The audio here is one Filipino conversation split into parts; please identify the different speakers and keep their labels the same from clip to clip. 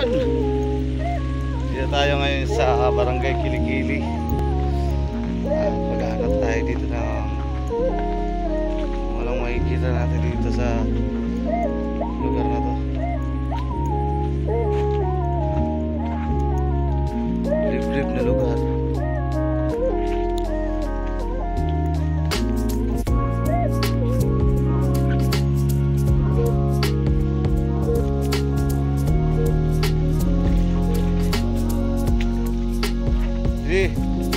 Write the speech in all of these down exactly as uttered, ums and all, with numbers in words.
Speaker 1: yan. Dito tayo ngayon sa Barangay Kilikili. At maghanap tayo dito ng walang makikita natin dito sa lugar na to. Liblib na lugar. Sige.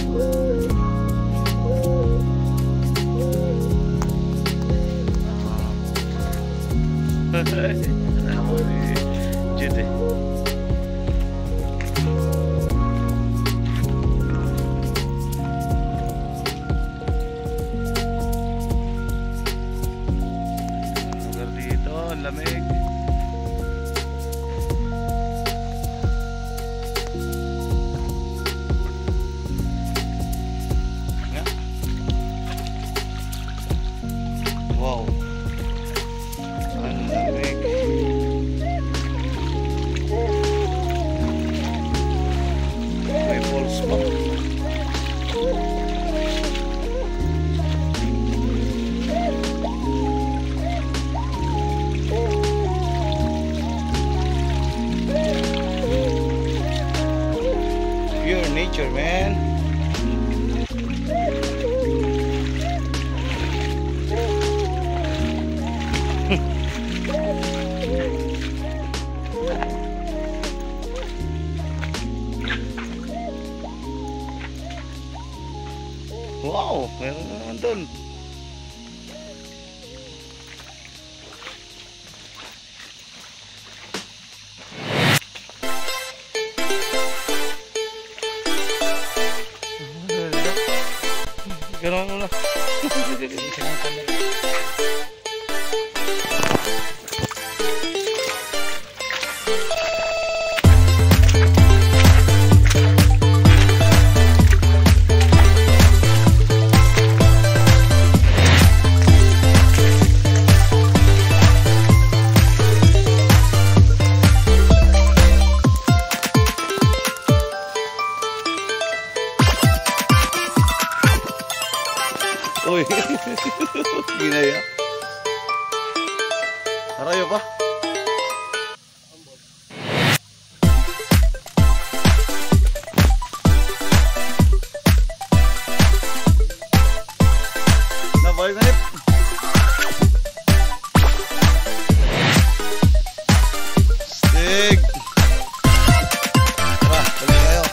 Speaker 1: Jadi lugar dito, lamig. Wow. Ang lamig. May falls pa. Pure nature, man. Wow, meron naman doon. Ganun mo na. Uy, ginaya. Harayo pa. Nabalik na rin. Stig. Tara, balik tayo.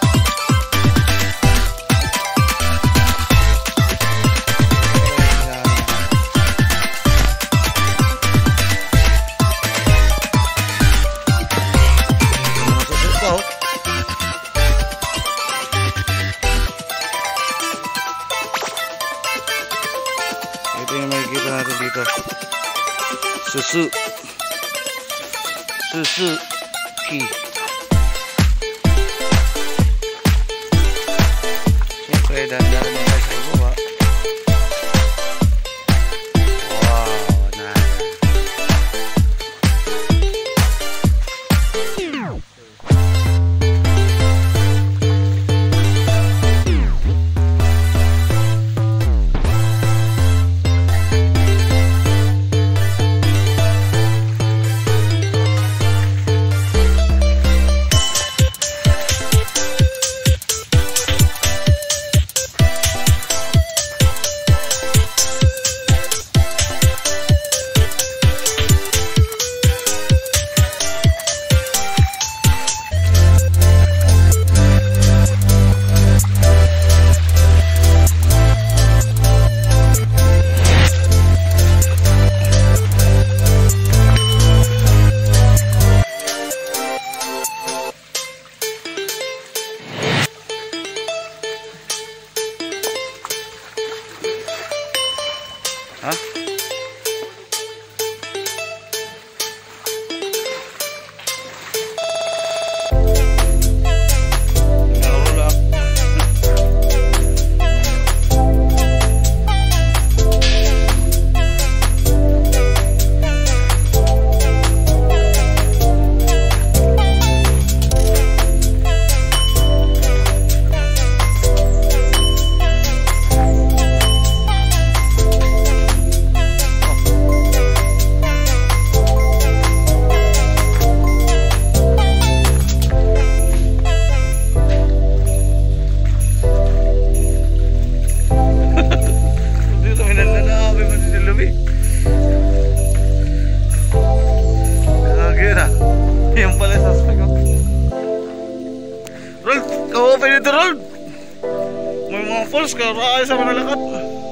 Speaker 1: Ito yung makikita natin dito. Susu. Suzuki. Siyempre, dandaran mo tayo sa baba. Wow, nice. Yan pala sa suspect. Rol, ka-open ito, Rol. May mga falls ka, rakay sa manalakat.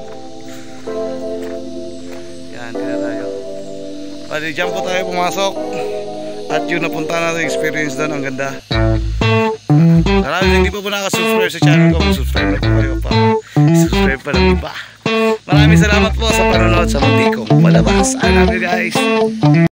Speaker 1: Yan, dito tayo. Bali, dyan po tayo pumasok. At yun napunta natin experience doon, ang ganda. Maraming hindi pa po nakasubscribe sa channel ko. Subscribe na po kayo pa. Subscribe pa ng iba. Maraming salamat po sa panonood sa mundi kong palabas. I love you guys.